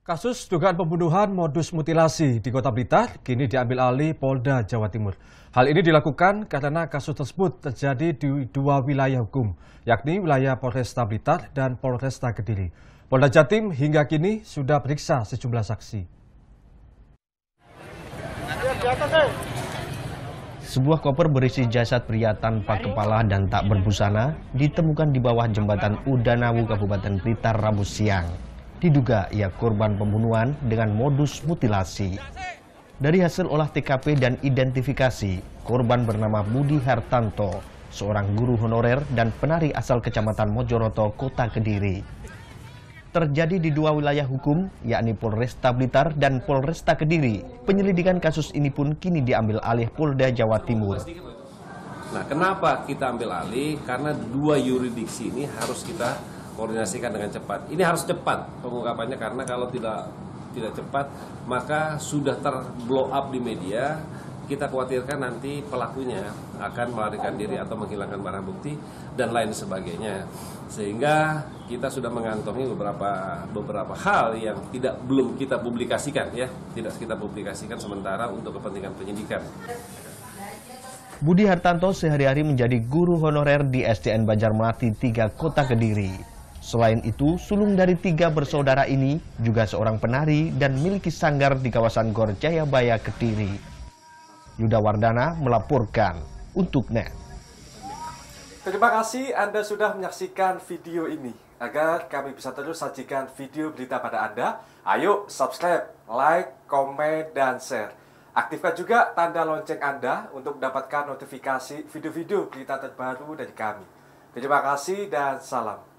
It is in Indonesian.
Kasus dugaan pembunuhan modus mutilasi di Kota Blitar kini diambil alih Polda Jawa Timur. Hal ini dilakukan karena kasus tersebut terjadi di dua wilayah hukum, yakni wilayah Polresta Blitar dan Polresta Kediri. Polda Jatim hingga kini sudah periksa sejumlah saksi. Sebuah koper berisi jasad pria tanpa kepala dan tak berbusana ditemukan di bawah jembatan Udanawu, Kabupaten Blitar, Rabu siang. Diduga ia korban pembunuhan dengan modus mutilasi. Dari hasil olah TKP dan identifikasi, korban bernama Budi Hartanto, seorang guru honorer dan penari asal Kecamatan Mojoroto, Kota Kediri. Terjadi di dua wilayah hukum, yakni Polresta Blitar dan Polresta Kediri. Penyelidikan kasus ini pun kini diambil alih Polda Jawa Timur. Nah, kenapa kita ambil alih? Karena dua yurisdiksi ini harus kita koordinasikan dengan cepat. Ini harus cepat pengungkapannya, karena kalau tidak cepat maka sudah terblow up di media. Kita khawatirkan nanti pelakunya akan melarikan diri atau menghilangkan barang bukti dan lain sebagainya. Sehingga kita sudah mengantongi beberapa hal yang belum kita publikasikan, ya, tidak kita publikasikan sementara untuk kepentingan penyidikan. Budi Hartanto sehari-hari menjadi guru honorer di SDN Banjar Melati 3 Kota Kediri. Selain itu, sulung dari 3 bersaudara ini juga seorang penari dan miliki sanggar di kawasan Gor Jayabaya, Kediri. Yuda Wardana melaporkan untuk NET. Terima kasih Anda sudah menyaksikan video ini. Agar kami bisa terus sajikan video berita pada Anda, ayo subscribe, like, komen, dan share. Aktifkan juga tanda lonceng Anda untuk mendapatkan notifikasi video-video berita terbaru dari kami. Terima kasih dan salam.